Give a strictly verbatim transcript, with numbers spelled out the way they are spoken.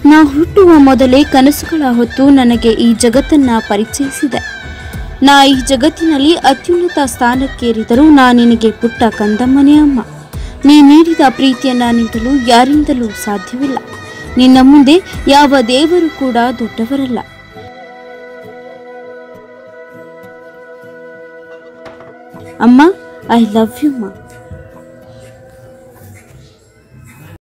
ನಾ ಹುಟ್ಟುವ ಮೊದಲೇ ಕನಸುಗಳ ಹೊತ್ತು ನನಗೆ ಈ ಜಗತ್ತನ್ನ ಪರಿಚಯಿಸಿದೆ. ನಾ ಈ ಜಗತ್ತಿನಲ್ಲಿ ಅತ್ಯುನ್ನತ ಸ್ಥಾನಕ್ಕೇರಿದರೂ ನಾ ನಿನಗೆ ಪುಟ್ಟ ಕಂದಮ್ಮನೇ ಅಮ್ಮ. ನೀ ನೀಡಿದ ಪ್ರೀತಿಯನ್ನ ನೀಡಲು ಯಾರಿಂದಲೂ ಸಾಧ್ಯವಿಲ್ಲ. ನಿನ್ನ ಮುಂದೆ ಯಾವ ದೇವರು ಕೂಡ ದೊಡ್ಡವರಲ್ಲ. ಅಮ್ಮ, ಐ ಲವ್ ಯು ಅಮ್ಮ.